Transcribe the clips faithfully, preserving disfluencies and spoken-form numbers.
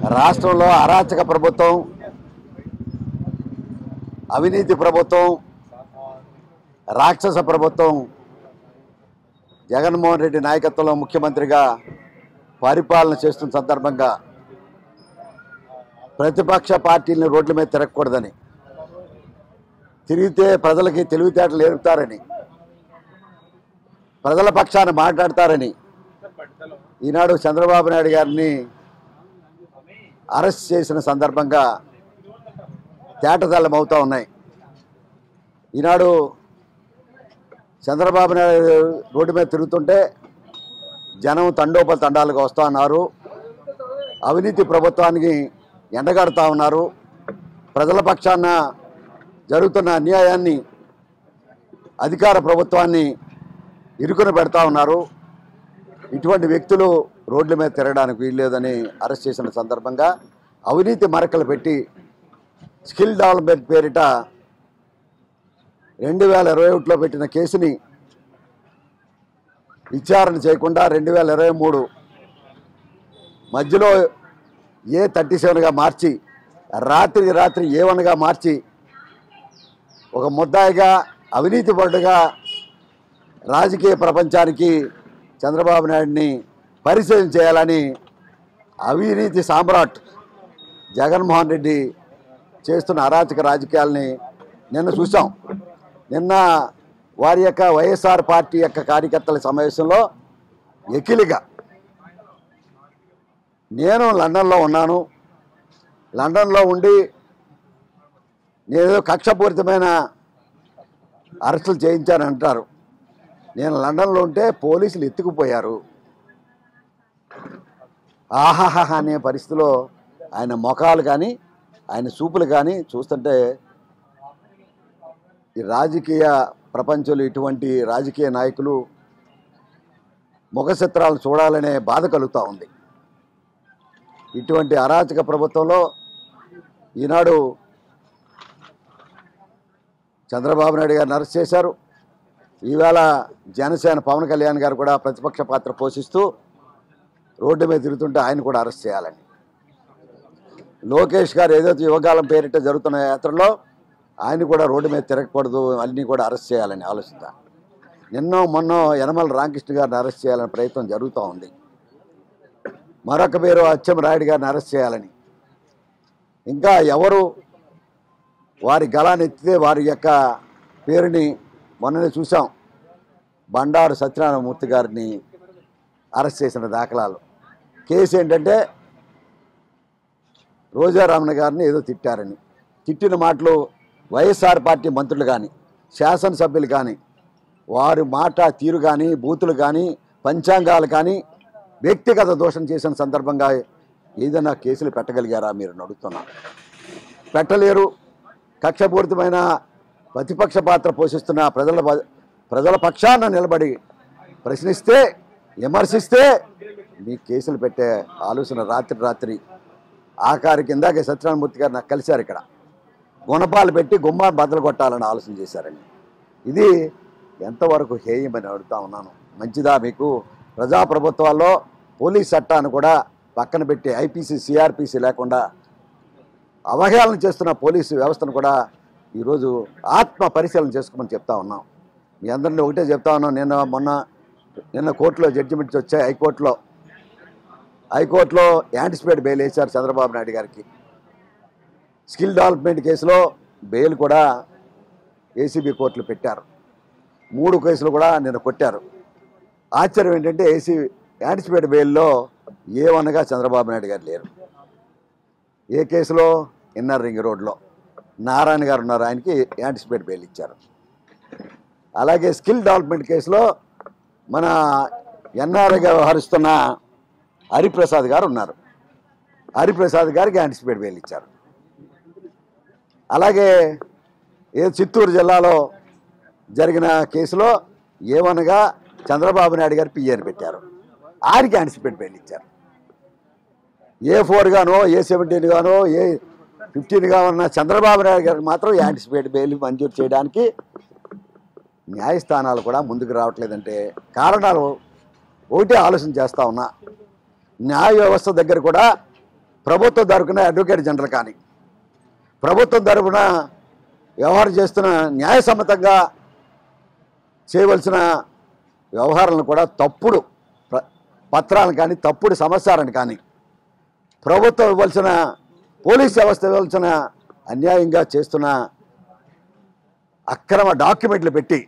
రాష్ట్రంలో అరాచక ప్రభుత్వం, అవినీతి ప్రభుత్వం, రాక్షస ప్రభుత్వం జగన్మోహన్ రెడ్డి నాయకత్వంలో ముఖ్యమంత్రిగా పరిపాలన చేస్తున్న సందర్భంగా ప్రతిపక్ష పార్టీలను రోడ్ల మీద తిరగకూడదని, తిరిగితే ప్రజలకి తెలివితేటలు నేర్పుతారని, ప్రజల పక్షాన మాట్లాడతారని ఈనాడు చంద్రబాబు నాయుడు గారిని అరెస్ట్ చేసిన సందర్భంగా తేటతెల్లం అవుతూ ఉన్నాయి. ఈనాడు చంద్రబాబు నాయుడు రోడ్డు మీద తిరుగుతుంటే జనం తండోప తండాలుగా వస్తూ ఉన్నారు, అవినీతి ప్రభుత్వానికి ఎండగడుతూ ఉన్నారు, ప్రజల పక్షాన జరుగుతున్న అన్యాయాన్ని అధికార ప్రభుత్వాన్ని ఇరుకున పెడతా ఉన్నారు. ఇటువంటి వ్యక్తులు రోడ్ల మీద తిరగడానికి వీల్లేదని అరెస్ట్ చేసిన సందర్భంగా అవినీతి మరకలు పెట్టి స్కిల్ డెవలప్మెంట్ పేరిట రెండు వేల ఇరవై ఒకటిలో పెట్టిన కేసుని విచారణ చేయకుండా రెండు వేల ఇరవై మూడు మధ్యలో ఏ థర్టీ సెవెన్గా మార్చి రాత్రికి రాత్రి ఏ వన్గా మార్చి ఒక ముద్దాయిగా అవినీతి పరుడుగా రాజకీయ ప్రపంచానికి చంద్రబాబు నాయుడిని పరిచయం చేయాలని అవినీతి సామ్రాట్ జగన్మోహన్ రెడ్డి చేస్తున్న అరాచక రాజకీయాలని నిన్న చూసాం. నిన్న వారి యొక్క వైఎస్ఆర్ పార్టీ యొక్క కార్యకర్తల సమావేశంలో ఎకిలిగా నేను లండన్లో ఉన్నాను, లండన్లో ఉండి నేను కక్షపూరితమైన అరెస్టులు చేయించానంటారు. నేను లండన్లో ఉంటే పోలీసులు ఎత్తుకుపోయారు. ఆహాహా అనే పరిస్థితిలో ఆయన ముఖాలు కానీ ఆయన చూపులు కానీ చూస్తుంటే ఈ రాజకీయ ప్రపంచంలో ఇటువంటి రాజకీయ నాయకులు ముఖచిత్రాలు చూడాలనే బాధ కలుగుతూ ఉంది. ఇటువంటి అరాచక ప్రభుత్వంలో ఈనాడు చంద్రబాబు నాయుడు గారిని అరెస్ట్ చేశారు. ఈవేళ జనసేన పవన్ కళ్యాణ్ గారు కూడా ప్రతిపక్ష పాత్ర పోషిస్తూ రోడ్డు మీద తిరుగుతుంటే ఆయన కూడా అరెస్ట్ చేయాలని, లోకేష్ గారు ఏదైతే యువకాలం పేరిట జరుగుతున్న యాత్రలో ఆయన కూడా రోడ్డు మీద తిరగకూడదు, అన్నీ కూడా అరెస్ట్ చేయాలని ఆలోచిస్తా. నిన్నో మొన్నో యనమల రామకృష్ణ గారిని అరెస్ట్ చేయాలని ప్రయత్నం జరుగుతూ ఉంది. మరొక పేరు అచ్చెం రాయుడు గారిని అరెస్ట్ చేయాలని, ఇంకా ఎవరు వారి గళాన్ని ఎత్తితే వారి యొక్క పేరుని మొన్ననే చూసాం. బండారు సత్యనారాయణమూర్తి గారిని అరెస్ట్ చేసిన దాఖలాలు. కేసు ఏంటంటే రోజారామన్ గారిని ఏదో తిట్టారని, తిట్టిన మాటలు వైఎస్ఆర్ పార్టీ మంత్రులు కానీ శాసనసభ్యులు కానీ వారి మాట తీరు కానీ బూతులు కానీ పంచాంగాలు కానీ వ్యక్తిగత దోషం చేసిన సందర్భంగా ఏదైనా కేసులు పెట్టగలిగారా మీరు నడుస్తున్నా? పెట్టలేరు. కక్షపూరితమైన ప్రతిపక్ష పాత్ర పోషిస్తున్న ప్రజల ప్రజల పక్షాన నిలబడి ప్రశ్నిస్తే విమర్శిస్తే మీ కేసులు పెట్టే ఆలోచన రాత్రి రాత్రి ఆఖరి కిందాకే సత్యనారాయణమూర్తి గారు నాకు కలిశారు. ఇక్కడ గుణపాలు పెట్టి గుమ్మా బద్దలు కొట్టాలని ఆలోచన చేశారండి. ఇది ఎంతవరకు హేయమని అడుగుతా ఉన్నాను. మంచిదా మీకు? ప్రజాప్రభుత్వాల్లో పోలీస్ చట్టాన్ని కూడా పక్కన పెట్టి ఐపీసీ సిఆర్పిసి లేకుండా అవహేళన చేస్తున్న పోలీసు వ్యవస్థను కూడా ఈరోజు ఆత్మ పరిశీలన చేసుకోమని చెప్తా ఉన్నాం. మీ అందరినీ ఒకటే చెప్తా ఉన్నాం. నేను మొన్న నిన్న కోర్టులో జడ్జిమెంట్స్ వచ్చాయి. హైకోర్టులో హైకోర్టులో యాంటిసిపేట్ బెయిల్ వేశారు చంద్రబాబు నాయుడు గారికి. స్కిల్ డెవలప్మెంట్ కేసులో బెయిల్ కూడా ఏసీబీ కోర్టులు పెట్టారు. మూడు కేసులు కూడా నిన్న కొట్టారు. ఆశ్చర్యం ఏంటంటే ఏసీ యాంటిసిపేట్ బెయిల్లో ఏ వన్గా చంద్రబాబు నాయుడు గారు లేరు. ఏ కేసులో? ఇన్నర్ రింగ్ రోడ్లో నారాయణ గారు ఉన్నారు, ఆయనకి యాంటిసిపేట్ బెయిల్ ఇచ్చారు. అలాగే స్కిల్ డెవలప్మెంట్ కేసులో మన ఎన్ఆర్ఐగా వ్యవహరిస్తున్న హరిప్రసాద్ గారు ఉన్నారు, హరిప్రసాద్ గారికి యాంటిసిపేట్ బెయిల్ ఇచ్చారు. అలాగే ఏ చిత్తూరు జిల్లాలో జరిగిన కేసులో ఏమనగా చంద్రబాబు నాయుడు గారు పిఏని పెట్టారు, ఆయనకి యాంటిసిపేట్ బెయిల్ ఇచ్చారు. ఏ ఫోర్ గానో ఏ సెవెంటీన్ గానో ఏ ఫిఫ్టీన్గా ఉన్న చంద్రబాబు నాయుడు గారికి మాత్రం యాంటిసిపేట్ బెయిల్ మంజూరు చేయడానికి న్యాయస్థానాలు కూడా ముందుకు రావట్లేదంటే కారణాలు ఒకటే ఆలోచన చేస్తూ ఉన్నా. న్యాయ వ్యవస్థ దగ్గర కూడా ప్రభుత్వం తరపున అడ్వకేట్ జనరల్ కానీ ప్రభుత్వం తరపున వ్యవహారం చేస్తున్న న్యాయసమ్మతంగా చేయవలసిన వ్యవహారాలను కూడా తప్పుడు పత్రాలను కానీ తప్పుడు సమాచారాన్ని కానీ ప్రభుత్వం ఇవ్వాల్సిన పోలీస్ వ్యవస్థ ఇవ్వాల్సిన అన్యాయంగా చేస్తున్న అక్రమ డాక్యుమెంట్లు పెట్టి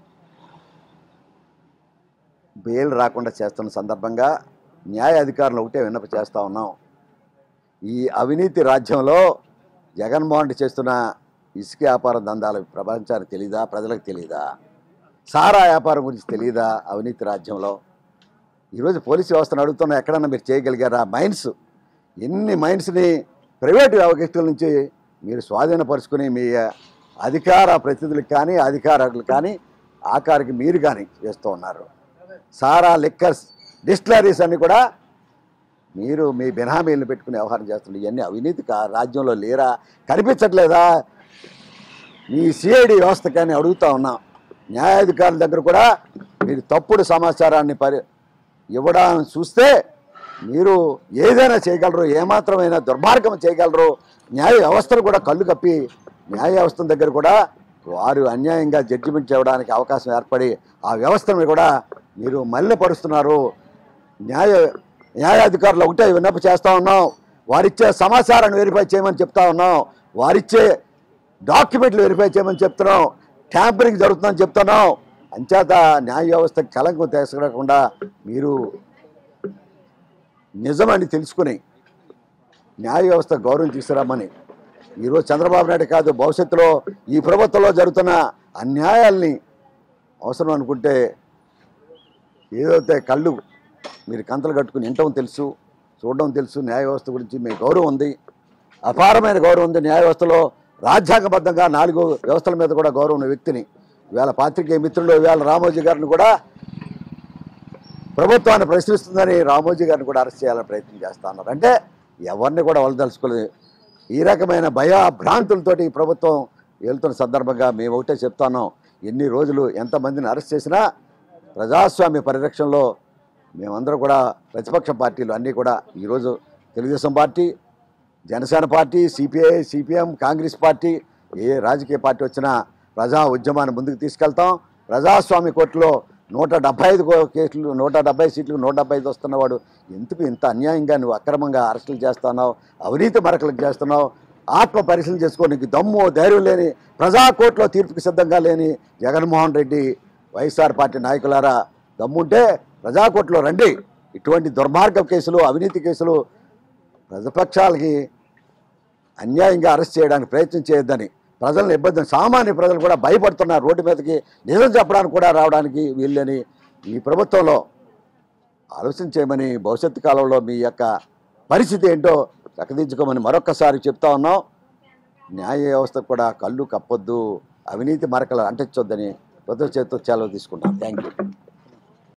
బెయిల్ రాకుండా చేస్తున్న సందర్భంగా న్యాయ అధికారులు ఒకటే విన్నప చేస్తూ ఉన్నాం. ఈ అవినీతి రాజ్యంలో జగన్మోహన్ రెడ్డి చేస్తున్న ఇసుక వ్యాపార దందాలు ప్రపంచానికి తెలీదా? ప్రజలకు తెలీదా? సారా వ్యాపారం గురించి తెలీదా? అవినీతి రాజ్యంలో ఈరోజు పోలీసు వ్యవస్థను అడుగుతున్నా, ఎక్కడన్నా మీరు చేయగలిగారా? మైన్స్ ఎన్ని మైన్స్ని ప్రైవేటు వ్యవస్థల నుంచి మీరు స్వాధీనపరుచుకుని మీ అధికార ప్రతినిధులకు కానీ అధికారులు కానీ ఆఖరికి మీరు కానీ చేస్తూ ఉన్నారు. సారా లిక్కర్స్ డిస్టిలరీస్ అన్నీ కూడా మీరు మీ బినామీలను పెట్టుకుని వ్యవహారం చేస్తున్నారు. ఇవన్నీ అవినీతి రాజ్యంలో లేరా? కనిపించట్లేదా? మీ సిఐడి వ్యవస్థ కానీ అడుగుతూ ఉన్నాం. న్యాయాధికారుల దగ్గర కూడా మీరు తప్పుడు సమాచారాన్ని పరి ఇవ్వడానికి చూస్తే మీరు ఏదైనా చేయగలరు, ఏమాత్రమైనా దుర్మార్గం చేయగలరు. న్యాయ వ్యవస్థను కూడా కళ్ళు కప్పి న్యాయ వ్యవస్థ దగ్గర కూడా వారు అన్యాయంగా జడ్జిమెంట్ చేయడానికి అవకాశం ఏర్పడి ఆ వ్యవస్థను కూడా మీరు మలినపరుస్తున్నారు. న్యాయ న్యాయాధికారులు ఒకటే విన్నప చేస్తూ ఉన్నాం. వారిచ్చే సమాచారాన్ని వెరిఫై చేయమని చెప్తా ఉన్నాం. వారిచ్చే డాక్యుమెంట్లు వెరిఫై చేయమని చెప్తున్నాం. ట్యాంపరింగ్ జరుగుతుందని చెప్తున్నాం. అంచేత న్యాయ వ్యవస్థకు కలంకం తీసుకురాకుండా మీరు నిజమని తెలుసుకుని న్యాయ వ్యవస్థ గౌరవం తీసుకురామని ఈరోజు చంద్రబాబు నాయుడు కాదు, భవిష్యత్తులో ఈ ప్రభుత్వంలో జరుగుతున్న అన్యాయాల్ని అవసరం అనుకుంటే ఏదైతే కళ్ళు మీరు కంతలు కట్టుకుని వినటం తెలుసు, చూడడం తెలుసు. న్యాయ వ్యవస్థ గురించి మీ గౌరవం ఉంది, అపారమైన గౌరవం ఉంది. న్యాయ వ్యవస్థలో రాజ్యాంగబద్ధంగా నాలుగు వ్యవస్థల మీద కూడా గౌరవం ఉన్న వ్యక్తిని ఇవాళ పాత్రికేయ మిత్రులు ఇవాళ రామోజీ గారిని కూడా ప్రభుత్వాన్ని ప్రశ్నిస్తుందని రామోజీ గారిని కూడా అరెస్ట్ చేయాలని ప్రయత్నం చేస్తూ ఉన్నారు. అంటే ఎవరిని కూడా వలదలుచుకోలేదు. ఈ రకమైన భయభ్రాంతులతోటి ఈ ప్రభుత్వం వెళ్తున్న సందర్భంగా మేము ఒకటే చెప్తాను, ఎన్ని రోజులు ఎంతమందిని అరెస్ట్ చేసినా ప్రజాస్వామ్య పరిరక్షణలో మేమందరం కూడా ప్రతిపక్ష పార్టీలు అన్నీ కూడా ఈరోజు Telugu Desam party, Janasena party, CPI, CPM, Congress party, ఏ రాజకీయ పార్టీ వచ్చినా ప్రజా ఉద్యమాన్ని ముందుకు తీసుకెళ్తాం. ప్రజాస్వామ్య కోర్టులో నూట డెబ్బై ఐదు కేసులు నూట డెబ్బై సీట్లు నూట డెబ్బై ఐదు వస్తున్నవాడు ఎందుకు ఇంత అన్యాయంగా నువ్వు అక్రమంగా అరెస్టులు చేస్తున్నావు, అవినీతి మరకలకు చేస్తున్నావు? ఆత్మ పరిశీలన చేసుకో. నీకు దమ్ము ధైర్యం లేని, ప్రజా కోర్టులో తీర్పుకి సిద్ధంగా లేని జగన్మోహన్ రెడ్డి వైఎస్ఆర్ పార్టీ నాయకులారా, దమ్ముంటే ప్రజాకోర్టులో రండి. ఇటువంటి దుర్మార్గ కేసులు, అవినీతి కేసులు ప్రతిపక్షాలకి అన్యాయంగా అరెస్ట్ చేయడానికి ప్రయత్నం చేయొద్దని ప్రజలను ఇబ్బంది, సామాన్య ప్రజలు కూడా భయపడుతున్నారు. రోడ్డు మీదకి నిజం చెప్పడానికి కూడా రావడానికి వీళ్ళని ఈ ప్రభుత్వంలో ఆలోచన చేయమని, భవిష్యత్తు కాలంలో మీ యొక్క పరిస్థితి ఏంటో చక్కదించుకోమని మరొక్కసారి చెప్తా ఉన్నాం. న్యాయ వ్యవస్థకు కూడా కళ్ళు కప్పొద్దు, అవినీతి మరకలు అంటించొద్దని ప్రతి చేతితో సెలవు తీసుకుంటాం. Thank you.